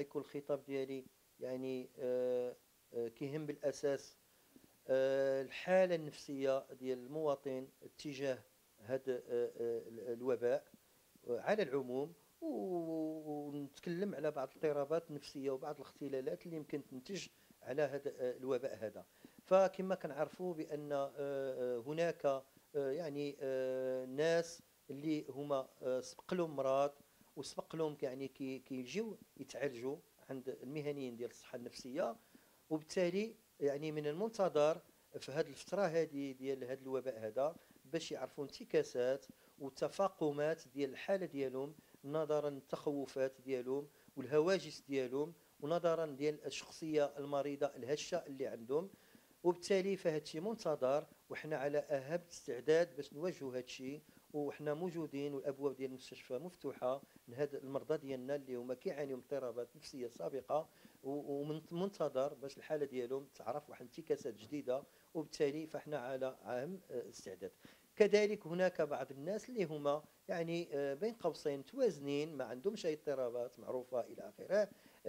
غيكون الخطاب ديالي يعني كيهم بالاساس الحاله النفسيه ديال المواطن تجاه هذا الوباء على العموم، ونتكلم على بعض الاضطرابات النفسيه وبعض الاختلالات اللي يمكن تنتج على هذا الوباء هذا. فكما كنعرفوا بان هناك يعني ناس اللي هما سبق لهم مرض وسبق لهم يعني كيجيو يتعالجوا عند المهنيين ديال الصحه النفسيه، وبالتالي يعني من المنتظر في هذه الفتره هذه ديال هذا الوباء هذا باش يعرفوا انتكاسات والتفاقمات ديال الحاله ديالهم، نظرا للتخوفات ديالهم والهواجس ديالهم، ونظرا ديال الشخصيه المريضه الهشه اللي عندهم. وبالتالي فهاد الشيء منتظر، وحنا على اهم استعداد باش نواجهوا هاد الشيء، وحنا موجودين والابواب ديال المستشفى مفتوحه لهاد المرضى ديالنا اللي هما كيعانيوا من اضطرابات نفسيه سابقه، ومنتظر باش الحاله ديالهم تعرف واحد انتكاسات جديده، وبالتالي فاحنا على اهم استعداد. كذلك هناك بعض الناس اللي هما يعني بين قوسين متوازنين، ما عندهمش اي اضطرابات معروفه الى اخره،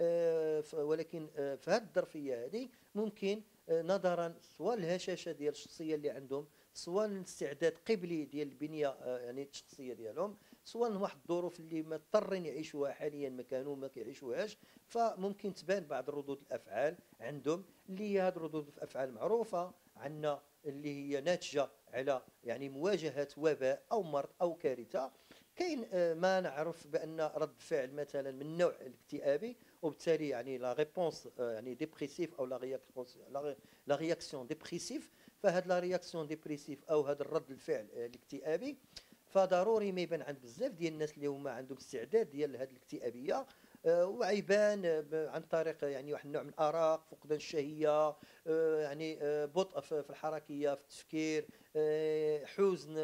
ولكن في هذه الظرفيه هذه ممكن نظرا سواء الهشاشه ديال الشخصيه اللي عندهم، سواء الاستعداد قبلي ديال البنيه يعني الشخصيه ديالهم، سواء واحد الظروف اللي مضطرين يعيشوها حاليا ما كانوا ما كيعيشوهاش، فممكن تبان بعض ردود الافعال عندهم اللي هي هذه ردود الافعال معروفه عندنا، اللي هي ناتجه على يعني مواجهه وباء او مرض او كارثه. كاين ما نعرف بان رد فعل مثلا من النوع الاكتئابي، وبالتالي يعني لا ريبونس يعني ديبريسيف او لا رياكسيون ديبريسيف. فهاد لا رياكسيون ديبريسيف او هذا الرد الفعل الاكتئابي فضروري ما يبان عند بزاف ديال الناس اللي هما عندهم استعداد ديال هذه الاكتئابيه، وعيبان عن طريق يعني واحد النوع من الارق، فقدان الشهيه، يعني بطء في الحركيه، في التفكير، حزن،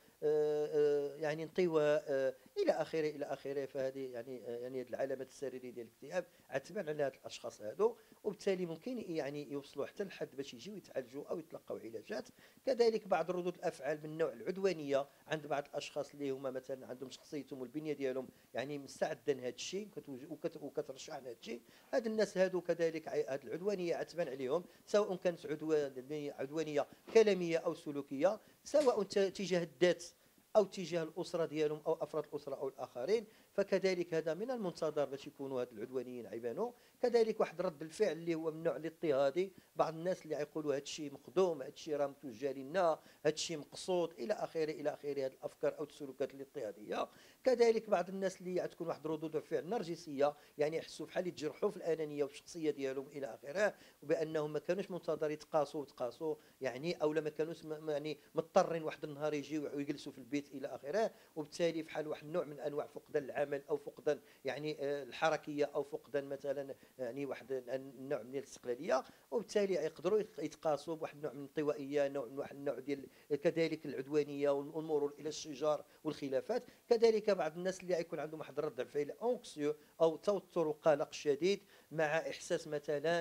يعني انطواء، الى اخره الى اخره. فهذه يعني هذه العلامات السريريه ديال الاكتئاب عتبان على هاد الاشخاص هادو، وبالتالي ممكن يعني يوصلوا حتى لحد باش يجيو يتعالجوا او يتلقاو علاجات. كذلك بعض ردود الافعال من النوع العدوانيه عند بعض الاشخاص اللي هما مثلا عندهم شخصيتهم والبنيه ديالهم يعني مستعده لهذا الشيء وكترشح لهذا الشيء. هاد الناس هادو كذلك هاد العدوانيه عتبان عليهم، سواء كانت عدوانيه كلاميه او سلوكيه، سواء تجاه الذات او تجاه الاسره ديالهم او افراد الاسره او الاخرين. فكذلك هذا من المنتظر باش يكونوا هاد العدوانيين عيبانوا. كذلك واحد رد الفعل اللي هو من النوع الاضطهادي، بعض الناس اللي يقولوا هذا الشيء مخدوم، هذا الشيء راه متوجه لنا، هذا الشيء مقصود الى اخره الى اخره، هذه الافكار او السلوكات الاضطهاديه. كذلك بعض الناس اللي تكون واحد ردود الفعل نرجسيه، يعني يحسوا بحال يتجرحوا في الانانيه والشخصيه ديالهم الى اخره، وبانهم ما كانوش منتظر يتقاسوا يعني، او ما كانوش يعني مضطرين واحد النهار يجيو ويجلسوا في البيت الى اخره، وبالتالي فحال واحد النوع من انواع فقدان العمل او فقدان يعني الحركيه او فقدان مثلا يعني واحد النوع من الاستقلاليه، وبالتالي يقدروا يتقاسوا بواحد النوع من الانطوائيه، نوع من واحد النوع ديال كذلك العدوانيه والمرور الى الشجار والخلافات. كذلك بعض الناس اللي يكون عندهم واحد الرد فعل اونكسيو او توتر وقلق شديد، مع احساس مثلا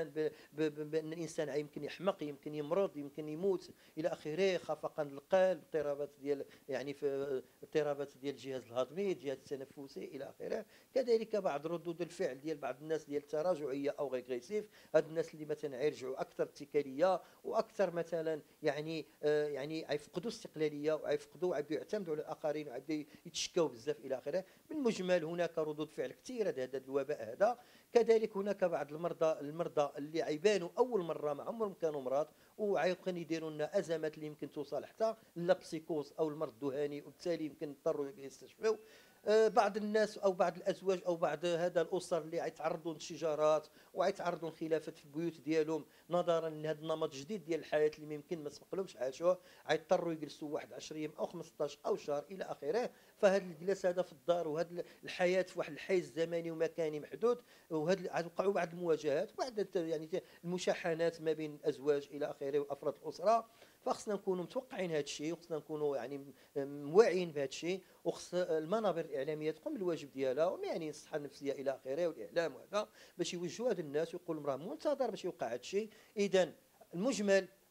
بان الانسان يمكن يحمق، يمكن يمرض، يمكن يموت الى اخره، خفقان القلب، اضطرابات ديال يعني في اضطرابات ديال الجهاز الهضمي، الجهاز التنفسي الى اخره. كذلك بعض ردود الفعل ديال بعض الناس ديال التراجعيه او ريغريسيف، هاد الناس اللي مثلا يرجعوا اكثر اتكاليه واكثر مثلا يعني يعني يفقدوا استقلاليه ويفقدوا يعتمدوا على الاخرين ويبداو يتشكاو بزاف الى اخره. بالمجمل هناك ردود فعل كثيره لهذا الوباء هذا. كذلك هناك بعض المرضى اللي عيبانوا اول مره ما عمرهم كانوا مرض، ويمكن يديروا لنا ازمات اللي يمكن توصل حتى للبسيكوز او المرض الذهاني، وبالتالي يمكن يضطروا يستشفوا. بعض الناس او بعض الازواج او بعض هذا الاسر اللي يتعرضوا للشجارات ويتعرضوا لخلافات في البيوت ديالهم، نظرا لهذا النمط الجديد ديال الحياه اللي يمكن ما سبقلهمش عاشوه، يضطروا يجلسوا واحد 10 ايام او 15 او شهر الى اخره. فهذا الجلسه هذا في الدار وهذا الحياه في واحد الحيز زمني ومكاني محدود، وهذا وقعوا بعض المواجهات وبعض يعني المشاحنات ما بين الازواج الى اخره وافراد الاسره. فخصنا نكونوا متوقعين هذا الشيء، وخصنا نكونوا يعني واعيين بهذا الشيء، وخص المنابر الاعلاميه تقوم بالواجب ديالها، يعني الصحه النفسيه الى اخره والاعلام وهذا، باش يوجهوا هاد الناس ويقولوا راه منتظر باش يوقع هذا الشيء. اذا المجمل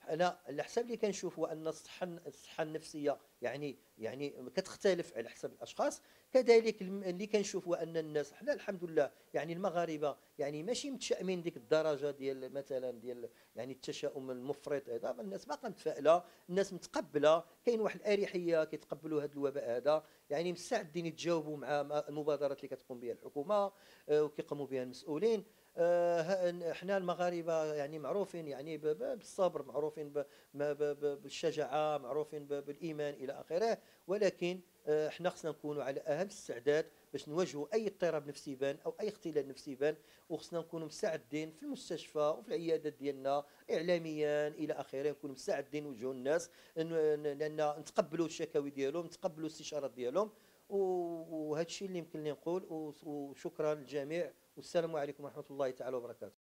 انا على حسب اللي كنشوف هو ان الصحه النفسيه يعني كتختلف على حسب الاشخاص. كذلك اللي كنشوف هو ان الناس حنا الحمد لله يعني المغاربه يعني ماشي متشائمين ديك الدرجه ديال مثلا ديال يعني التشاؤم المفرط هذا. الناس باقا متفائله، الناس متقبله، كاين واحد الاريحيه كيتقبلوا هذا الوباء هذا، يعني مستعدين يتجاوبوا مع المبادرات اللي كتقوم بها الحكومه وكيقوموا بها المسؤولين. احنا المغاربه يعني معروفين يعني بالصبر، معروفين بالشجاعه، معروفين بالايمان الى اخره. ولكن احنا خصنا نكونوا على اهم استعداد باش نواجهوا اي اضطراب نفسي يبان او اي اختلال نفسي يبان. وخصنا نكونوا مستعدين في المستشفى وفي العيادات ديالنا اعلاميا الى اخره، نكونوا مستعدين نوجهوا الناس لان نتقبلوا الشكاوي ديالهم، نتقبلوا الاستشارات ديالهم. وهذا الشيء اللي يمكن لي نقول. وشكرا للجميع، والسلام عليكم ورحمه الله تعالى وبركاته.